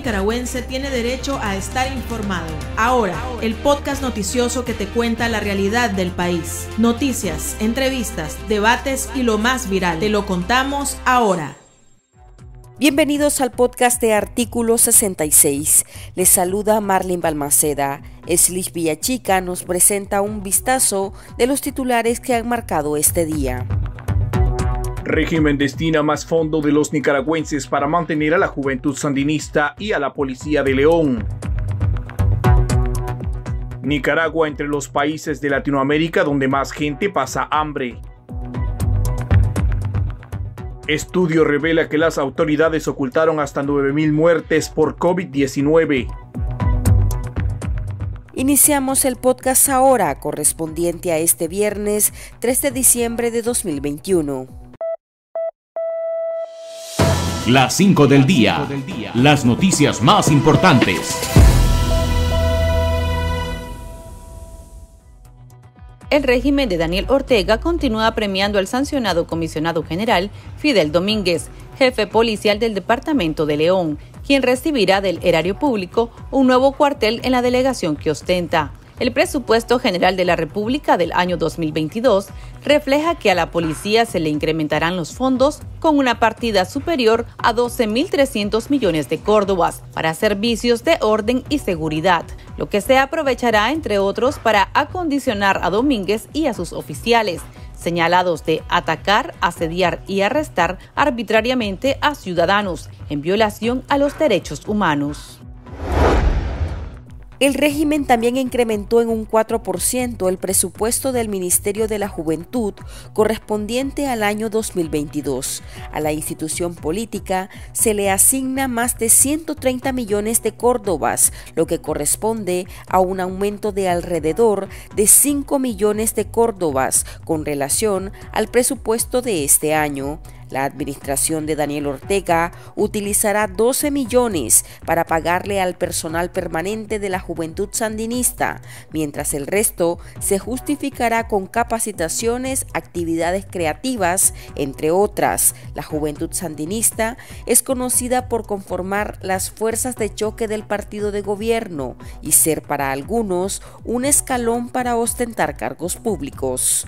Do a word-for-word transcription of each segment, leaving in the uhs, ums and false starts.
nicaragüense tiene derecho a estar informado. Ahora, el podcast noticioso que te cuenta la realidad del país. Noticias, entrevistas, debates y lo más viral. Te lo contamos ahora. Bienvenidos al podcast de Artículo sesenta y seis. Les saluda Marlene Balmaceda. Eslich Villachica nos presenta un vistazo de los titulares que han marcado este día. Régimen destina más fondo de los nicaragüenses para mantener a la juventud sandinista y a la policía de León. Nicaragua entre los países de Latinoamérica donde más gente pasa hambre. Estudio revela que las autoridades ocultaron hasta nueve mil muertes por COVID diecinueve. Iniciamos el podcast ahora, correspondiente a este viernes tres de diciembre de dos mil veintiuno. Las cinco del día. Las noticias más importantes. El régimen de Daniel Ortega continúa premiando al sancionado comisionado general Fidel Domínguez, jefe policial del departamento de León, quien recibirá del erario público un nuevo cuartel en la delegación que ostenta. El presupuesto general de la República del año dos mil veintidós refleja que a la policía se le incrementarán los fondos con una partida superior a doce mil trescientos millones de córdobas para servicios de orden y seguridad, lo que se aprovechará, entre otros, para acondicionar a Domínguez y a sus oficiales, señalados de atacar, asediar y arrestar arbitrariamente a ciudadanos en violación a los derechos humanos. El régimen también incrementó en un cuatro por ciento el presupuesto del Ministerio de la Juventud correspondiente al año dos mil veintidós. A la institución política se le asigna más de ciento treinta millones de córdobas, lo que corresponde a un aumento de alrededor de cinco millones de córdobas con relación al presupuesto de este año. La administración de Daniel Ortega utilizará doce millones para pagarle al personal permanente de la Juventud Sandinista, mientras el resto se justificará con capacitaciones, actividades creativas, entre otras. La Juventud Sandinista es conocida por conformar las fuerzas de choque del partido de gobierno y ser para algunos un escalón para ostentar cargos públicos.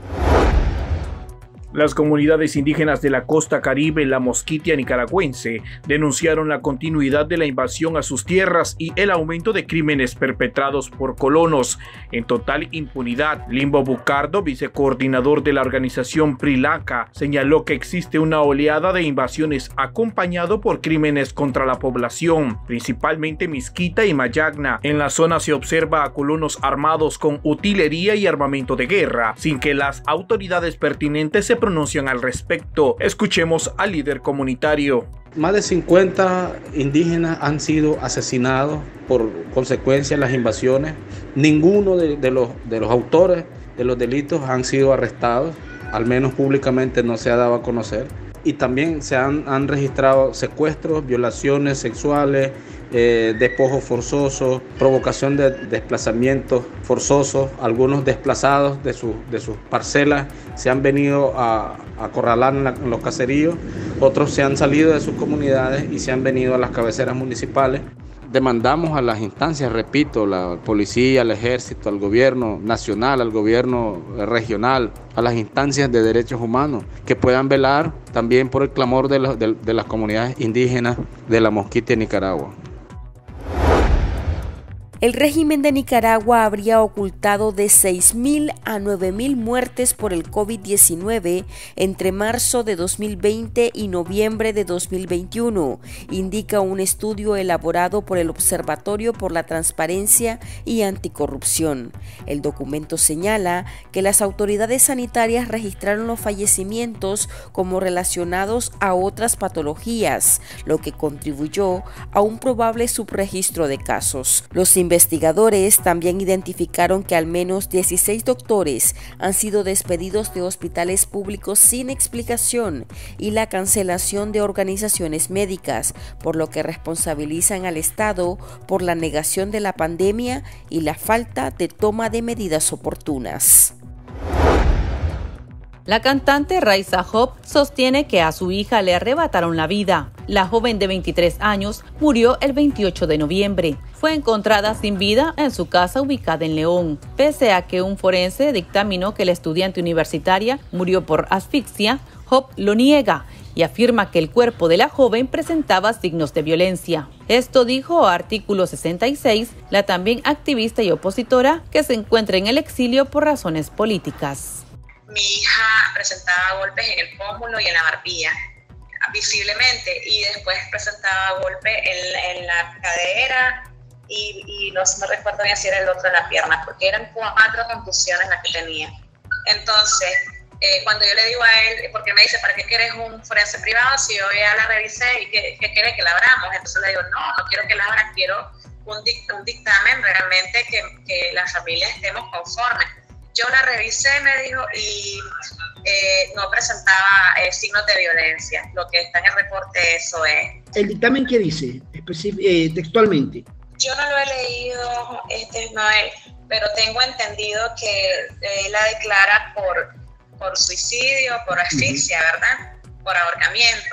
Las comunidades indígenas de la costa caribe, la Mosquitia nicaragüense, denunciaron la continuidad de la invasión a sus tierras y el aumento de crímenes perpetrados por colonos en total impunidad. Limbo Bucardo, vicecoordinador de la organización PRILACA, señaló que existe una oleada de invasiones acompañado por crímenes contra la población, principalmente Mezquita y Mayagna. En la zona se observa a colonos armados con utilería y armamento de guerra, sin que las autoridades pertinentes se pronuncian al respecto. Escuchemos al líder comunitario. Más de cincuenta indígenas han sido asesinados por consecuencia de las invasiones. Ninguno de, de, los, de los autores de los delitos han sido arrestados, al menos públicamente no se ha dado a conocer. Y también se han, han registrado secuestros, violaciones sexuales, eh, despojos forzosos, provocación de desplazamientos forzosos. Algunos desplazados de, su, de sus parcelas se han venido a, a acorralar en, la, en los caseríos, otros se han salido de sus comunidades y se han venido a las cabeceras municipales. Demandamos a las instancias, repito, la policía, al ejército, al gobierno nacional, al gobierno regional, a las instancias de derechos humanos, que puedan velar también por el clamor de, la, de, de las comunidades indígenas de la Mosquitia, Nicaragua. El régimen de Nicaragua habría ocultado de seis mil a nueve mil muertes por el COVID diecinueve entre marzo de dos mil veinte y noviembre de dos mil veintiuno, indica un estudio elaborado por el Observatorio por la Transparencia y Anticorrupción. El documento señala que las autoridades sanitarias registraron los fallecimientos como relacionados a otras patologías, lo que contribuyó a un probable subregistro de casos. Los investigadores también identificaron que al menos dieciséis doctores han sido despedidos de hospitales públicos sin explicación y la cancelación de organizaciones médicas, por lo que responsabilizan al Estado por la negación de la pandemia y la falta de toma de medidas oportunas. La cantante Raisa Hope sostiene que a su hija le arrebataron la vida. La joven de veintitrés años murió el veintiocho de noviembre. Fue encontrada sin vida en su casa ubicada en León. Pese a que un forense dictaminó que la estudiante universitaria murió por asfixia, Hope lo niega y afirma que el cuerpo de la joven presentaba signos de violencia. Esto dijo a Artículo sesenta y seis, la también activista y opositora que se encuentra en el exilio por razones políticas. Mi hija presentaba golpes en el pómulo y en la barbilla, visiblemente, y después presentaba golpes en, en la cadera y, y no me recuerdo bien si era el otro en la pierna, porque eran cuatro contusiones las que tenía. Entonces, eh, cuando yo le digo a él, porque me dice, ¿para qué quieres un forense privado si yo ya la revisé y que, que quiere que la abramos? Entonces le digo, no, no quiero que la abran, quiero un, dict un dictamen realmente que, que la familia estemos conformes. Yo la revisé, me dijo, y eh, no presentaba eh, signos de violencia. Lo que está en el reporte, eso es. ¿El dictamen qué dice eh, textualmente? Yo no lo he leído, este, Noel, pero tengo entendido que eh, la declara por, por suicidio, por asfixia, ¿verdad? Por ahorcamiento.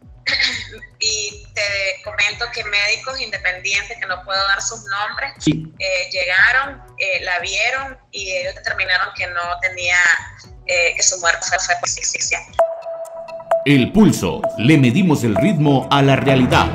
Y te comento que médicos independientes, que no puedo dar sus nombres, sí. eh, llegaron, eh, la vieron y ellos determinaron que no tenía, eh, que su muerte fue, fue por asfixia. El pulso. Le medimos el ritmo a la realidad.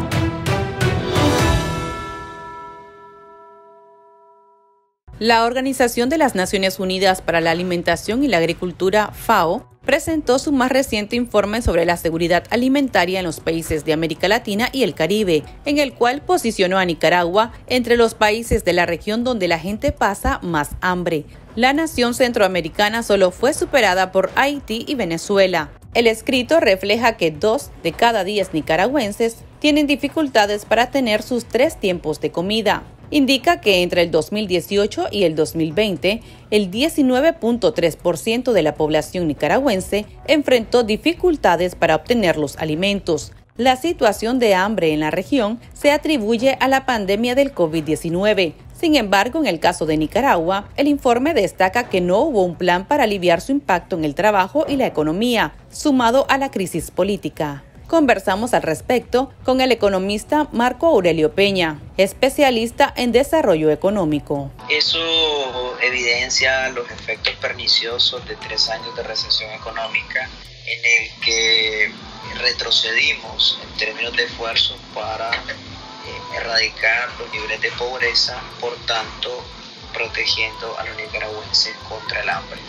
La Organización de las Naciones Unidas para la Alimentación y la Agricultura, FAO, presentó su más reciente informe sobre la seguridad alimentaria en los países de América Latina y el Caribe, en el cual posicionó a Nicaragua entre los países de la región donde la gente pasa más hambre. La nación centroamericana solo fue superada por Haití y Venezuela. El escrito refleja que dos de cada diez nicaragüenses tienen dificultades para tener sus tres tiempos de comida. Indica que entre el dos mil dieciocho y el dos mil veinte, el diecinueve punto tres por ciento de la población nicaragüense enfrentó dificultades para obtener los alimentos. La situación de hambre en la región se atribuye a la pandemia del COVID diecinueve. Sin embargo, en el caso de Nicaragua, el informe destaca que no hubo un plan para aliviar su impacto en el trabajo y la economía, sumado a la crisis política. Conversamos al respecto con el economista Marco Aurelio Peña, especialista en desarrollo económico. Eso evidencia los efectos perniciosos de tres años de recesión económica en el que retrocedimos en términos de esfuerzos para eh, erradicar los niveles de pobreza, por tanto protegiendo a los nicaragüenses contra el hambre.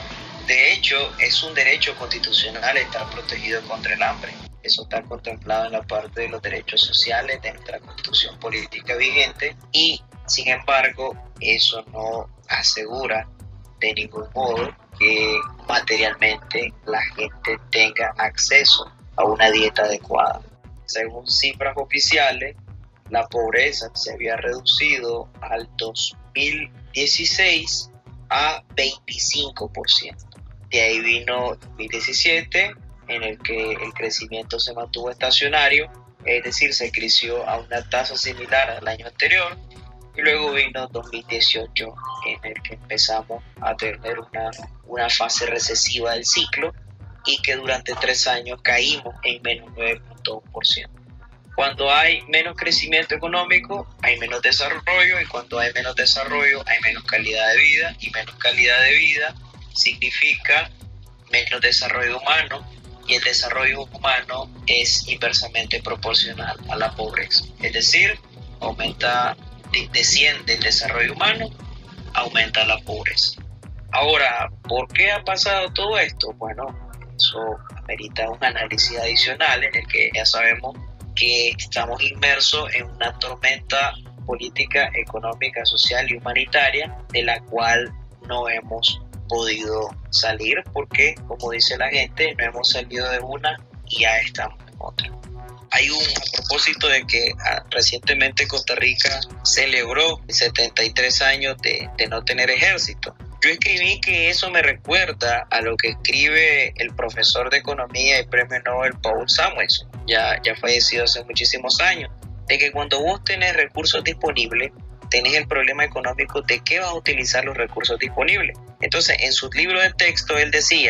De hecho, es un derecho constitucional estar protegido contra el hambre. Eso está contemplado en la parte de los derechos sociales de nuestra constitución política vigente y, sin embargo, eso no asegura de ningún modo que materialmente la gente tenga acceso a una dieta adecuada. Según cifras oficiales, la pobreza se había reducido al dos mil dieciséis a veinticinco por ciento. De ahí vino dos mil diecisiete, en el que el crecimiento se mantuvo estacionario, es decir, se creció a una tasa similar al año anterior, y luego vino dos mil dieciocho, en el que empezamos a tener una, una fase recesiva del ciclo, y que durante tres años caímos en menos nueve punto uno por ciento. Cuando hay menos crecimiento económico, hay menos desarrollo, y cuando hay menos desarrollo, hay menos calidad de vida, y menos calidad de vida significa menos desarrollo humano, y el desarrollo humano es inversamente proporcional a la pobreza. Es decir, aumenta, desciende el desarrollo humano, aumenta la pobreza. Ahora, ¿por qué ha pasado todo esto? Bueno, eso amerita un análisis adicional en el que ya sabemos que estamos inmersos en una tormenta política, económica, social y humanitaria de la cual no hemos podido salir porque, como dice la gente, no hemos salido de una y ya estamos en otra. Hay un, a propósito de que a, recientemente Costa Rica celebró setenta y tres años de, de no tener ejército. Yo escribí que eso me recuerda a lo que escribe el profesor de economía y premio Nobel Paul Samuelson, ya, ya fallecido hace muchísimos años, de que cuando vos tenés recursos disponibles, tenés el problema económico de qué vas a utilizar los recursos disponibles. Entonces, en sus libros de texto, él decía,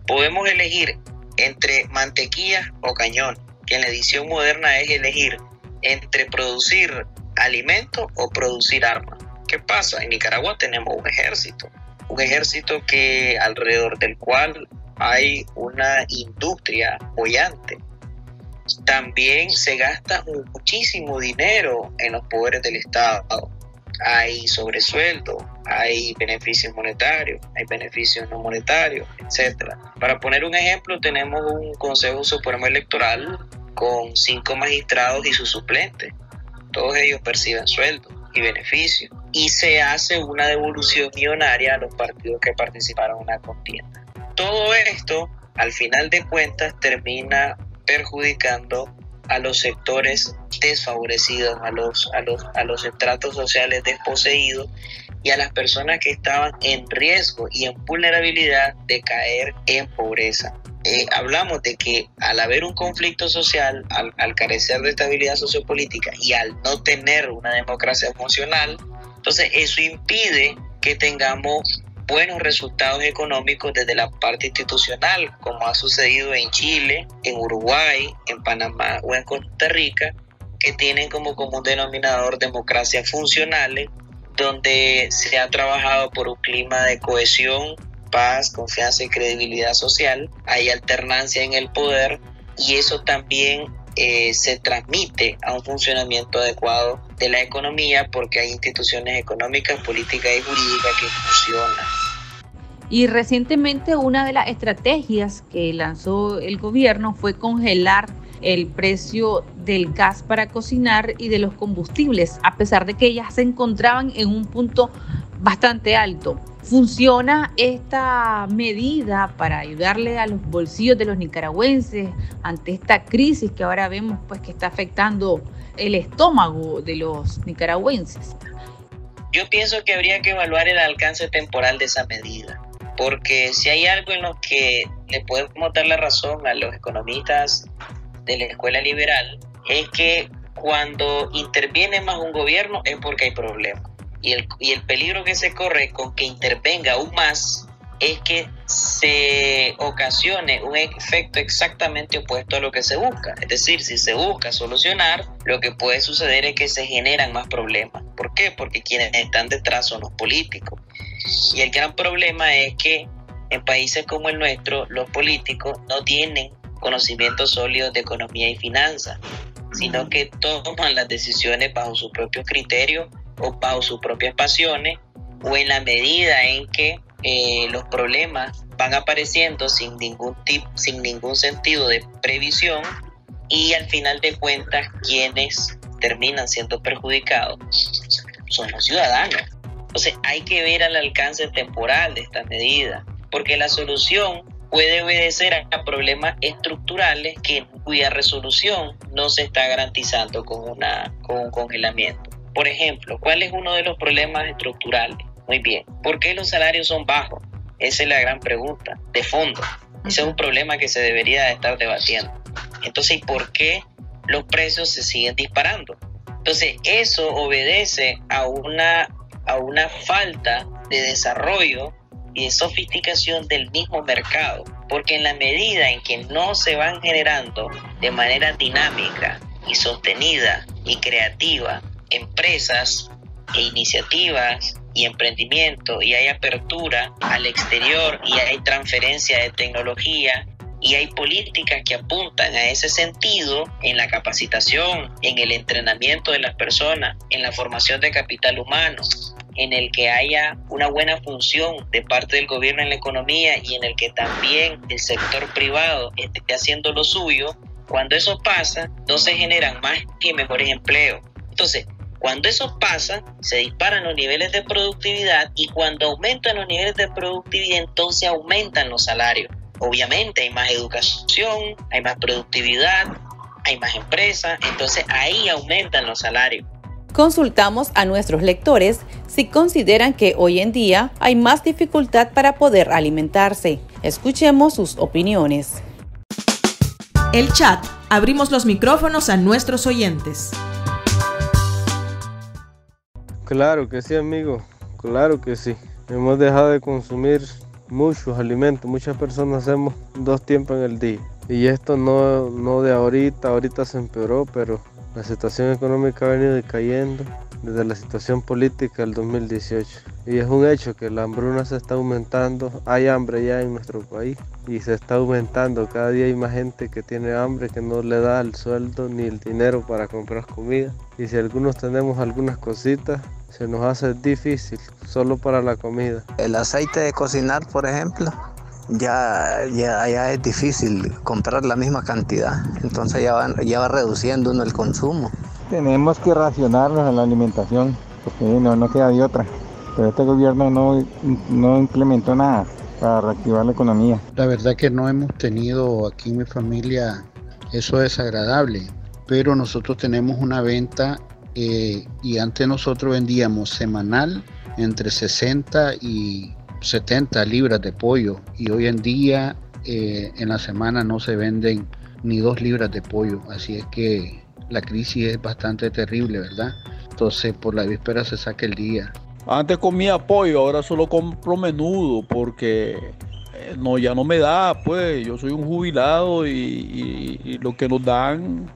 podemos elegir entre mantequilla o cañón, que en la edición moderna es elegir entre producir alimento o producir armas. ¿Qué pasa? En Nicaragua tenemos un ejército, un ejército que alrededor del cual hay una industria boyante. También se gasta muchísimo dinero en los poderes del Estado. Hay sobresueldo, hay beneficios monetarios, hay beneficios no monetarios, etcétera. Para poner un ejemplo, tenemos un Consejo Supremo Electoral con cinco magistrados y sus suplentes. Todos ellos perciben sueldo y beneficios. Y se hace una devolución millonaria a los partidos que participaron en la contienda. Todo esto, al final de cuentas, termina perjudicando a los sectores desfavorecidos, a los, a los, a los estratos sociales desposeídos y a las personas que estaban en riesgo y en vulnerabilidad de caer en pobreza. Eh, hablamos de que al haber un conflicto social, al, al carecer de estabilidad sociopolítica y al no tener una democracia funcional, entonces eso impide que tengamos buenos resultados económicos desde la parte institucional, como ha sucedido en Chile, en Uruguay, en Panamá o en Costa Rica, que tienen como común denominador democracias funcionales, donde se ha trabajado por un clima de cohesión, paz, confianza y credibilidad social. Hay alternancia en el poder y eso también eh, se transmite a un funcionamiento adecuado de la economía, porque hay instituciones económicas, políticas y jurídicas que funcionan. Y recientemente una de las estrategias que lanzó el gobierno fue congelar el precio del gas para cocinar y de los combustibles, a pesar de que ya se encontraban en un punto bastante alto. ¿Funciona esta medida para ayudarle a los bolsillos de los nicaragüenses ante esta crisis que ahora vemos pues que está afectando el estómago de los nicaragüenses? Yo pienso que habría que evaluar el alcance temporal de esa medida, porque si hay algo en lo que le podemos dar la razón a los economistas de la escuela liberal, es que cuando interviene más un gobierno es porque hay problemas. Y el, y el peligro que se corre con que intervenga aún más es que se ocasione un efecto exactamente opuesto a lo que se busca. Es decir, si se busca solucionar, lo que puede suceder es que se generan más problemas. ¿Por qué? Porque quienes están detrás son los políticos. Y el gran problema es que en países como el nuestro, los políticos no tienen conocimientos sólidos de economía y finanzas, sino que toman las decisiones bajo sus propios criterios o bajo sus propias pasiones, o en la medida en que eh, los problemas van apareciendo sin ningún tipo, sin ningún sentido de previsión, y al final de cuentas quienes terminan siendo perjudicados son los ciudadanos. Entonces hay que ver el alcance temporal de esta medida, porque la solución puede obedecer a problemas estructurales que, cuya resolución no se está garantizando con, una, con un congelamiento. Por ejemplo, ¿cuál es uno de los problemas estructurales? Muy bien, ¿por qué los salarios son bajos? Esa es la gran pregunta, de fondo. Ese es un problema que se debería estar debatiendo. Entonces, ¿por qué los precios se siguen disparando? Entonces, eso obedece a una, a una falta de desarrollo y de sofisticación del mismo mercado, porque en la medida en que no se van generando de manera dinámica y sostenida y creativa empresas e iniciativas y emprendimiento, y hay apertura al exterior y hay transferencia de tecnología y hay políticas que apuntan a ese sentido en la capacitación, en el entrenamiento de las personas, en la formación de capital humano, en el que haya una buena función de parte del gobierno en la economía y en el que también el sector privado esté haciendo lo suyo. Cuando eso pasa, no se generan más y mejores empleos. Entonces, cuando eso pasa, se disparan los niveles de productividad, y cuando aumentan los niveles de productividad, entonces aumentan los salarios. Obviamente hay más educación, hay más productividad, hay más empresas, entonces ahí aumentan los salarios. Consultamos a nuestros lectores si consideran que hoy en día hay más dificultad para poder alimentarse. Escuchemos sus opiniones. El chat. Abrimos los micrófonos a nuestros oyentes. Claro que sí, amigo, claro que sí. Hemos dejado de consumir muchos alimentos. Muchas personas hacemos dos tiempos en el día. Y esto no, no de ahorita, ahorita se empeoró, pero la situación económica ha venido decayendo desde la situación política del dos mil dieciocho. Y es un hecho que la hambruna se está aumentando, hay hambre ya en nuestro país y se está aumentando, cada día hay más gente que tiene hambre, que no le da el sueldo ni el dinero para comprar comida. Y si algunos tenemos algunas cositas, se nos hace difícil solo para la comida. El aceite de cocinar, por ejemplo, ya, ya, ya es difícil comprar la misma cantidad, entonces ya va, ya va reduciendo uno el consumo. Tenemos que racionarnos en la alimentación, porque no, no queda de otra. Pero este gobierno no, no implementó nada para reactivar la economía. La verdad que no hemos tenido aquí en mi familia eso desagradable, pero nosotros tenemos una venta eh, y antes nosotros vendíamos semanal entre sesenta y setenta libras de pollo y hoy en día eh, en la semana no se venden ni dos libras de pollo, así es que la crisis es bastante terrible, ¿verdad? Entonces por la víspera se saca el día. Antes comía pollo, ahora solo compro menudo porque eh, no, ya no me da, pues yo soy un jubilado y, y, y lo que nos dan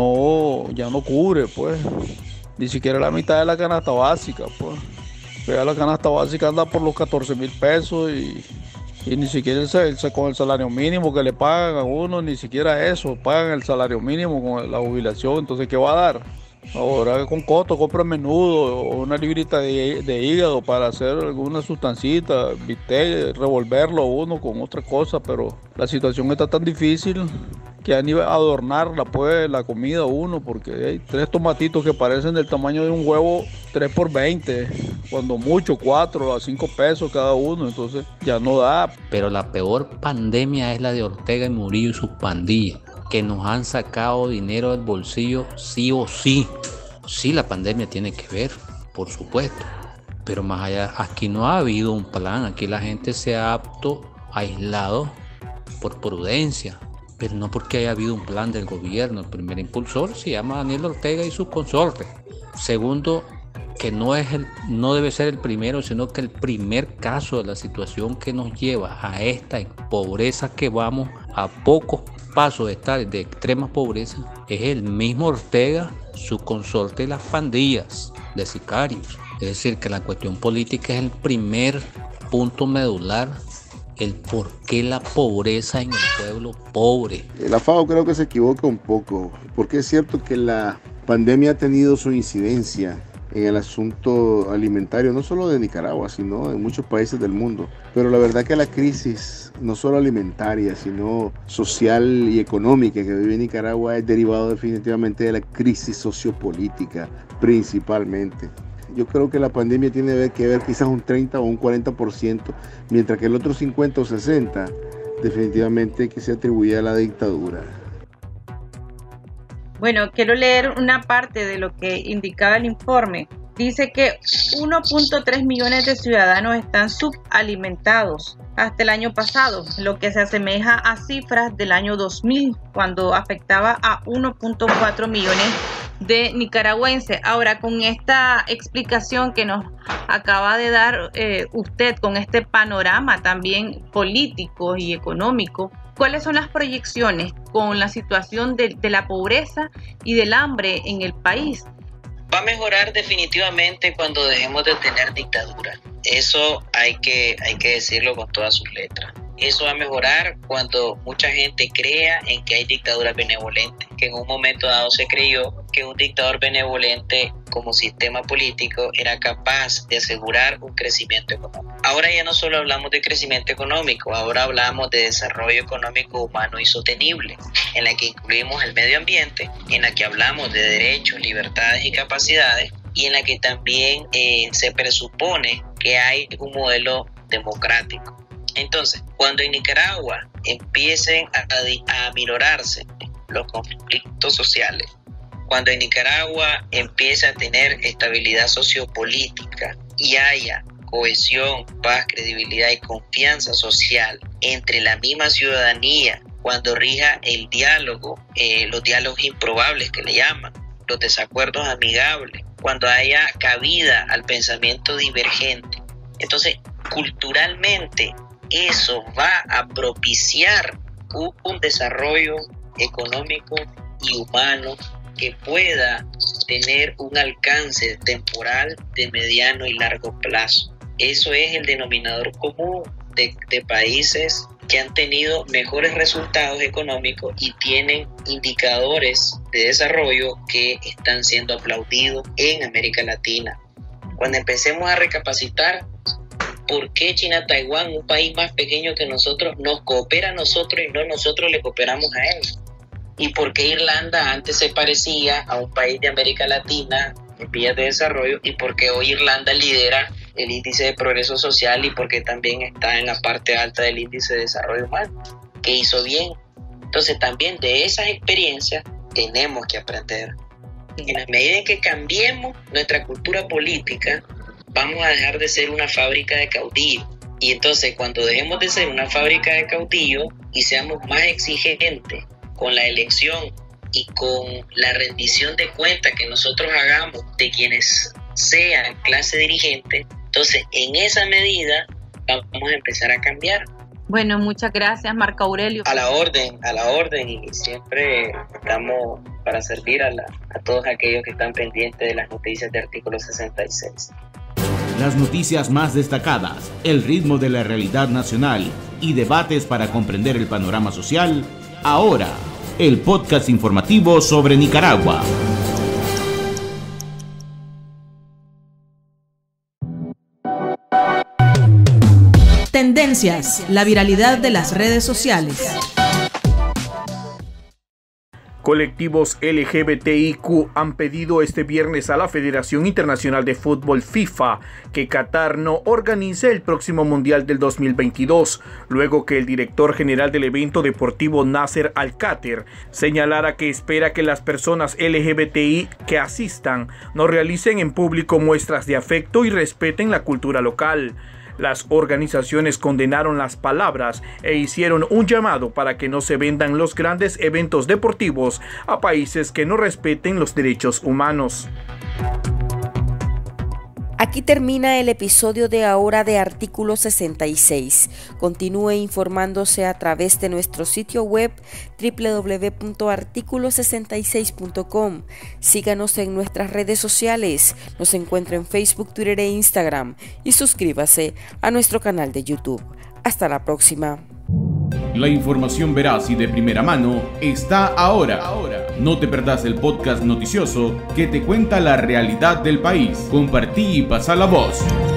no, ya no cubre, pues ni siquiera la mitad de la canasta básica, pues. Pero la canasta básica anda por los catorce mil pesos y, y ni siquiera el, el, con el salario mínimo que le pagan a uno, ni siquiera eso, pagan el salario mínimo con la jubilación, entonces ¿qué va a dar? Ahora con costo compra menudo o una librita de, de hígado para hacer alguna sustancita, bistec, revolverlo uno con otra cosa, pero la situación está tan difícil que han ido a adornarla pues la comida uno, porque hay tres tomatitos que parecen del tamaño de un huevo, tres por veinte, cuando mucho cuatro a cinco pesos cada uno, entonces ya no da. Pero la peor pandemia es la de Ortega y Murillo y sus pandillas, que nos han sacado dinero del bolsillo sí o sí. Sí, la pandemia tiene que ver, por supuesto, pero más allá, aquí no ha habido un plan, aquí la gente se ha apto aislado por prudencia, pero no porque haya habido un plan del gobierno. El primer impulsor se llama Daniel Ortega y sus consortes. Segundo, que no, es el, no debe ser el primero, sino que el primer caso de la situación que nos lleva a esta pobreza que vamos a pocos pasos de estar de extrema pobreza, es el mismo Ortega, su consorte y las pandillas de sicarios. Es decir, que la cuestión política es el primer punto medular, el por qué la pobreza en el pueblo pobre. La FAO creo que se equivoca un poco, porque es cierto que la pandemia ha tenido su incidencia en el asunto alimentario, no solo de Nicaragua, sino de muchos países del mundo. Pero la verdad que la crisis, no solo alimentaria, sino social y económica que vive Nicaragua es derivado definitivamente de la crisis sociopolítica, principalmente. Yo creo que la pandemia tiene que ver quizás un treinta o un cuarenta por ciento, mientras que el otro cincuenta o sesenta por ciento definitivamente que se atribuye a la dictadura. Bueno, quiero leer una parte de lo que indicaba el informe. Dice que uno punto tres millones de ciudadanos están subalimentados hasta el año pasado, lo que se asemeja a cifras del año dos mil, cuando afectaba a uno punto cuatro millones de nicaragüenses. Ahora, con esta explicación que nos acaba de dar eh, usted, con este panorama también político y económico, ¿cuáles son las proyecciones con la situación de, de la pobreza y del hambre en el país? Va a mejorar definitivamente cuando dejemos de tener dictadura. Eso hay que, hay que decirlo con todas sus letras. Eso va a mejorar cuando mucha gente crea en que hay dictaduras benevolentes, que en un momento dado se creyó que un dictador benevolente como sistema político era capaz de asegurar un crecimiento económico. Ahora ya no solo hablamos de crecimiento económico, ahora hablamos de desarrollo económico humano y sostenible, en la que incluimos el medio ambiente, en la que hablamos de derechos, libertades y capacidades, y en la que también eh, se presupone que hay un modelo democrático. Entonces, cuando en Nicaragua empiecen a, a aminorarse los conflictos sociales, cuando en Nicaragua empiece a tener estabilidad sociopolítica y haya cohesión, paz, credibilidad y confianza social entre la misma ciudadanía, cuando rija el diálogo, eh, los diálogos improbables que le llaman, los desacuerdos amigables, cuando haya cabida al pensamiento divergente, entonces culturalmente eso va a propiciar un, un desarrollo económico y humano que pueda tener un alcance temporal de mediano y largo plazo. Eso es el denominador común de, de países que han tenido mejores resultados económicos y tienen indicadores de desarrollo que están siendo aplaudidos en América Latina. Cuando empecemos a recapacitar por qué China, Taiwán, un país más pequeño que nosotros, nos coopera a nosotros y no nosotros le cooperamos a él. Y por qué Irlanda antes se parecía a un país de América Latina en vías de desarrollo y por qué hoy Irlanda lidera el índice de progreso social y porque también está en la parte alta del índice de desarrollo humano, que hizo bien. Entonces también de esas experiencias tenemos que aprender. En la medida en que cambiemos nuestra cultura política, vamos a dejar de ser una fábrica de caudillos. Y entonces cuando dejemos de ser una fábrica de caudillos y seamos más exigentes con la elección y con la rendición de cuentas que nosotros hagamos de quienes sean clase dirigente, entonces en esa medida vamos a empezar a cambiar. Bueno, muchas gracias, Marco Aurelio. A la orden, a la orden, y siempre estamos para servir a, la, a todos aquellos que están pendientes de las noticias de artículo sesenta y seis. Las noticias más destacadas, el ritmo de la realidad nacional y debates para comprender el panorama social, ahora, el podcast informativo sobre Nicaragua. Tendencias, la viralidad de las redes sociales. Colectivos L G B T I Q han pedido este viernes a la Federación Internacional de Fútbol FIFA que Qatar no organice el próximo Mundial del dos mil veintidós, luego que el director general del evento deportivo Nasser Al-Khater señalara que espera que las personas L G B T I que asistan no realicen en público muestras de afecto y respeten la cultura local. Las organizaciones condenaron las palabras e hicieron un llamado para que no se vendan los grandes eventos deportivos a países que no respeten los derechos humanos. Aquí termina el episodio de ahora de Artículo sesenta y seis. Continúe informándose a través de nuestro sitio web doble u doble u doble u punto artículo sesenta y seis punto com. Síganos en nuestras redes sociales. Nos encuentra en Facebook, Twitter e Instagram. Y suscríbase a nuestro canal de YouTube. Hasta la próxima. La información veraz y de primera mano está ahora. No te perdás el podcast noticioso que te cuenta la realidad del país. Compartí y pasa la voz.